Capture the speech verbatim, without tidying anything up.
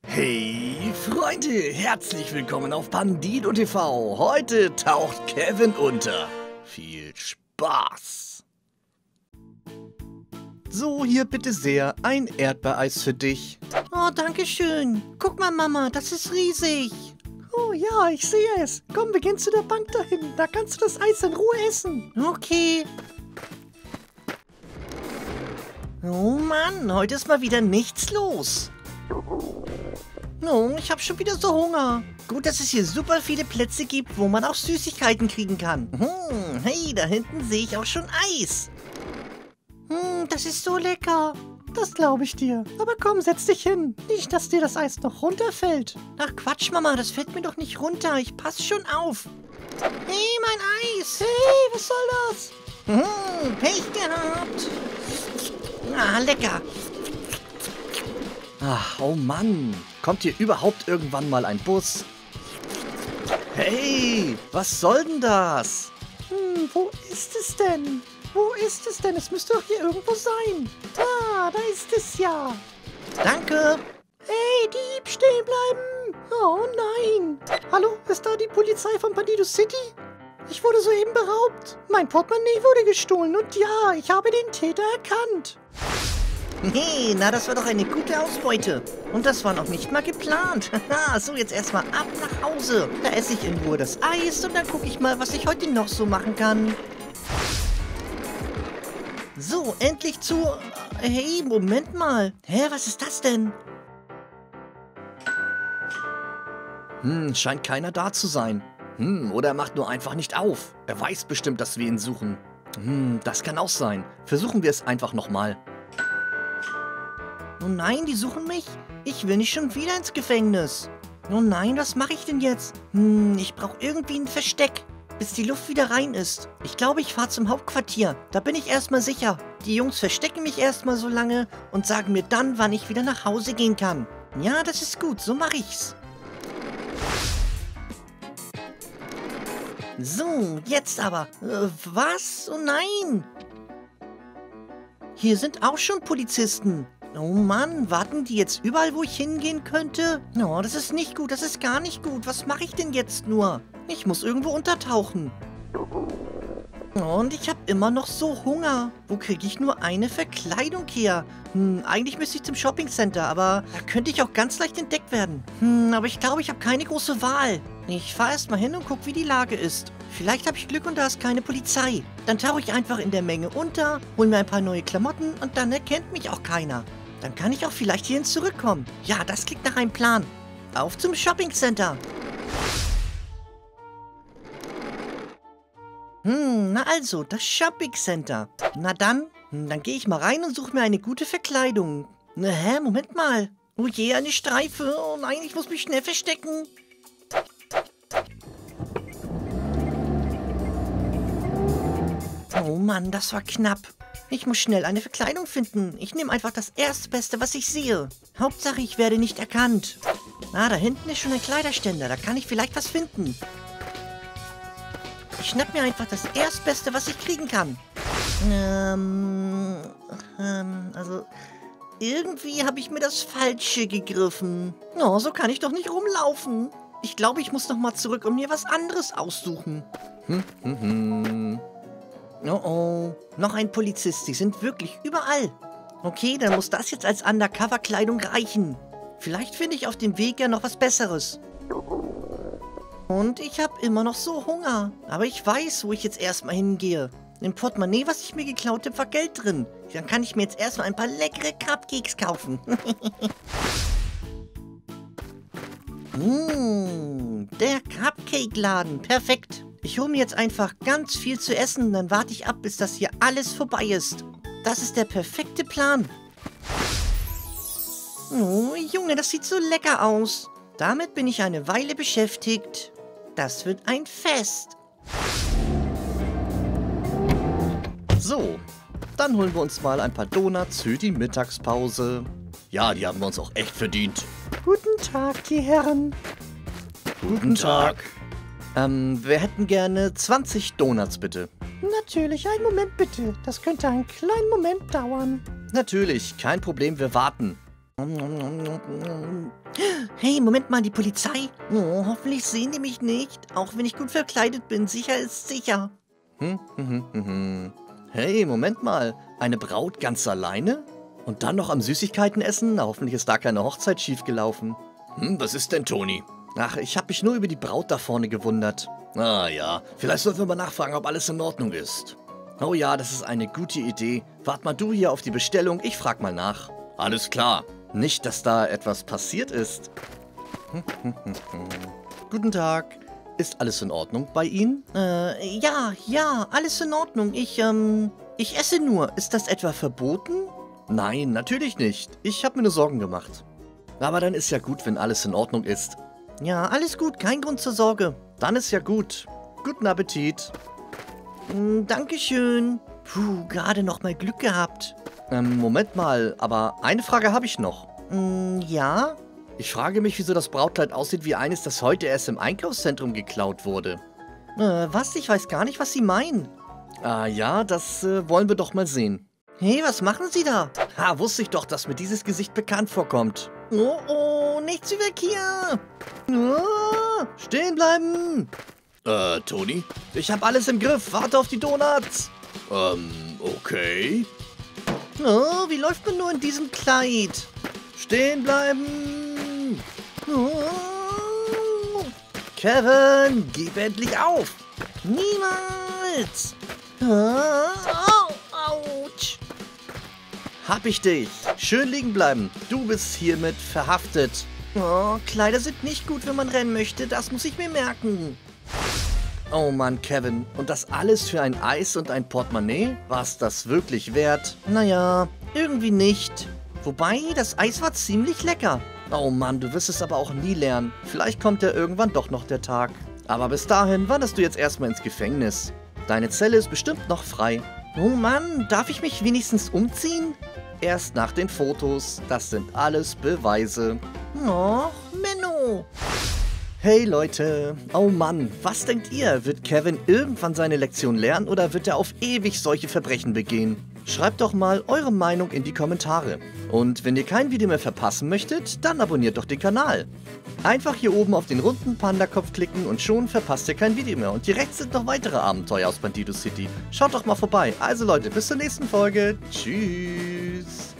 Hey Freunde, herzlich willkommen auf Bandito T V. Heute taucht Kevin unter. Viel Spaß! So, hier bitte sehr, ein Erdbeereis für dich. Oh, danke schön. Guck mal, Mama, das ist riesig. Oh ja, ich sehe es. Komm, wir gehen zu der Bank dahin. Da kannst du das Eis in Ruhe essen. Okay. Oh Mann, heute ist mal wieder nichts los. Oh, ich habe schon wieder so Hunger. Gut, dass es hier super viele Plätze gibt, wo man auch Süßigkeiten kriegen kann. Hm, hey, da hinten sehe ich auch schon Eis. Hm, das ist so lecker. Das glaube ich dir. Aber komm, setz dich hin. Nicht, dass dir das Eis noch runterfällt. Ach Quatsch, Mama, das fällt mir doch nicht runter. Ich passe schon auf. Hey, mein Eis. Hey, was soll das? Hm, Pech gehabt. Ah, lecker. Ach, oh Mann, kommt hier überhaupt irgendwann mal ein Bus? Hey, was soll denn das? Hm, wo ist es denn? Wo ist es denn? Es müsste doch hier irgendwo sein. Ah, da ist es ja. Danke. Hey, Dieb, stehen bleiben. Oh nein. Hallo, ist da die Polizei von Bandito City? Ich wurde soeben beraubt. Mein Portemonnaie wurde gestohlen und ja, ich habe den Täter erkannt. Hey, na, das war doch eine gute Ausbeute. Und das war noch nicht mal geplant. Haha, so, jetzt erstmal ab nach Hause. Da esse ich in Ruhe das Eis und dann gucke ich mal, was ich heute noch so machen kann. So, endlich zu... Hey, Moment mal. Hä, was ist das denn? Hm, scheint keiner da zu sein. Hm, oder er macht nur einfach nicht auf. Er weiß bestimmt, dass wir ihn suchen. Hm, das kann auch sein. Versuchen wir es einfach nochmal. Oh nein, die suchen mich? Ich will nicht schon wieder ins Gefängnis. Oh nein, was mache ich denn jetzt? Hm, ich brauche irgendwie ein Versteck, bis die Luft wieder rein ist. Ich glaube, ich fahre zum Hauptquartier. Da bin ich erstmal sicher. Die Jungs verstecken mich erstmal so lange und sagen mir dann, wann ich wieder nach Hause gehen kann. Ja, das ist gut, so mache ich's. So, jetzt aber. Äh, was? Oh nein! Hier sind auch schon Polizisten. Oh Mann, warten die jetzt überall, wo ich hingehen könnte? Oh, das ist nicht gut, das ist gar nicht gut. Was mache ich denn jetzt nur? Ich muss irgendwo untertauchen. Und ich habe immer noch so Hunger. Wo kriege ich nur eine Verkleidung her? Hm, eigentlich müsste ich zum Shoppingcenter, aber da könnte ich auch ganz leicht entdeckt werden. Hm, aber ich glaube, ich habe keine große Wahl. Ich fahre erstmal hin und gucke, wie die Lage ist. Vielleicht habe ich Glück und da ist keine Polizei. Dann tauche ich einfach in der Menge unter, hole mir ein paar neue Klamotten und dann erkennt mich auch keiner. Dann kann ich auch vielleicht hierhin zurückkommen. Ja, das klingt nach einem Plan. Auf zum Shoppingcenter. Hm, na also, das Shoppingcenter. Na dann, dann gehe ich mal rein und suche mir eine gute Verkleidung. Na, hä, Moment mal. Oh je, eine Streife. Oh nein, ich muss mich schnell verstecken. Oh Mann, das war knapp. Ich muss schnell eine Verkleidung finden. Ich nehme einfach das Erstbeste, was ich sehe. Hauptsache, ich werde nicht erkannt. Ah, da hinten ist schon ein Kleiderständer. Da kann ich vielleicht was finden. Ich schnapp mir einfach das Erstbeste, was ich kriegen kann. Ähm, ähm, also... Irgendwie habe ich mir das Falsche gegriffen. Oh, so kann ich doch nicht rumlaufen. Ich glaube, ich muss noch mal zurück und mir was anderes aussuchen. Hm, hm, hm. Oh oh, noch ein Polizist. Die sind wirklich überall. Okay, dann muss das jetzt als Undercover-Kleidung reichen. Vielleicht finde ich auf dem Weg ja noch was Besseres. Und ich habe immer noch so Hunger. Aber ich weiß, wo ich jetzt erstmal hingehe. Im Portemonnaie, was ich mir geklaut habe, war Geld drin. Dann kann ich mir jetzt erstmal ein paar leckere Cupcakes kaufen. mmh, der Cupcake-Laden. Perfekt. Ich hole mir jetzt einfach ganz viel zu essen, dann warte ich ab, bis das hier alles vorbei ist. Das ist der perfekte Plan. Oh, Junge, das sieht so lecker aus. Damit bin ich eine Weile beschäftigt. Das wird ein Fest. So, dann holen wir uns mal ein paar Donuts für die Mittagspause. Ja, die haben wir uns auch echt verdient. Guten Tag, die Herren. Guten Tag. Ähm, wir hätten gerne zwanzig Donuts, bitte. Natürlich, einen Moment bitte. Das könnte einen kleinen Moment dauern. Natürlich, kein Problem, wir warten. Hey, Moment mal, die Polizei? Oh, hoffentlich sehen die mich nicht. Auch wenn ich gut verkleidet bin. Sicher ist sicher. Hm, hm, hm, hm, hm. Hey, Moment mal. Eine Braut ganz alleine? Und dann noch am Süßigkeiten essen? Na, hoffentlich ist da keine Hochzeit schiefgelaufen. Hm, was ist denn, Toni? Ach, ich habe mich nur über die Braut da vorne gewundert. Ah ja, vielleicht sollten wir mal nachfragen, ob alles in Ordnung ist. Oh ja, das ist eine gute Idee. Wart mal du hier auf die Bestellung, ich frag mal nach. Alles klar. Nicht, dass da etwas passiert ist. Guten Tag. Ist alles in Ordnung bei Ihnen? Äh, ja, ja, alles in Ordnung. Ich, ähm, ich esse nur. Ist das etwa verboten? Nein, natürlich nicht. Ich habe mir nur Sorgen gemacht. Aber dann ist ja gut, wenn alles in Ordnung ist. Ja, alles gut. Kein Grund zur Sorge. Dann ist ja gut. Guten Appetit. Mm, Dankeschön. Puh, gerade noch mal Glück gehabt. Ähm, Moment mal, aber eine Frage habe ich noch. Mm, ja? Ich frage mich, wieso das Brautkleid aussieht wie eines, das heute erst im Einkaufszentrum geklaut wurde. Äh, was? Ich weiß gar nicht, was Sie meinen. Ah ja, das äh, wollen wir doch mal sehen. Hey, was machen Sie da? Ha, wusste ich doch, dass mir dieses Gesicht bekannt vorkommt. Oh, oh, nichts wie weg hier. Ah, stehen bleiben. Äh, Toni? Ich habe alles im Griff. Warte auf die Donuts. Ähm, okay. Oh, wie läuft man nur in diesem Kleid? Stehen bleiben. Oh, Kevin, gib endlich auf. niemals. Oh, ouch. Hab ich dich. Schön liegen bleiben. Du bist hiermit verhaftet. Oh, Kleider sind nicht gut, wenn man rennen möchte. Das muss ich mir merken. Oh Mann, Kevin. Und das alles für ein Eis und ein Portemonnaie? War's das wirklich wert? Naja, irgendwie nicht. Wobei, das Eis war ziemlich lecker. Oh Mann, du wirst es aber auch nie lernen. Vielleicht kommt ja irgendwann doch noch der Tag. Aber bis dahin wanderst du jetzt erstmal ins Gefängnis. Deine Zelle ist bestimmt noch frei. Oh Mann, darf ich mich wenigstens umziehen? Erst nach den Fotos. Das sind alles Beweise. Och, Menno. Hey Leute, oh Mann, was denkt ihr? Wird Kevin irgendwann seine Lektion lernen oder wird er auf ewig solche Verbrechen begehen? Schreibt doch mal eure Meinung in die Kommentare. Und wenn ihr kein Video mehr verpassen möchtet, dann abonniert doch den Kanal. Einfach hier oben auf den runden Panda-Kopf klicken und schon verpasst ihr kein Video mehr. Und hier rechts sind noch weitere Abenteuer aus Bandido City. Schaut doch mal vorbei. Also Leute, bis zur nächsten Folge. Tschüss.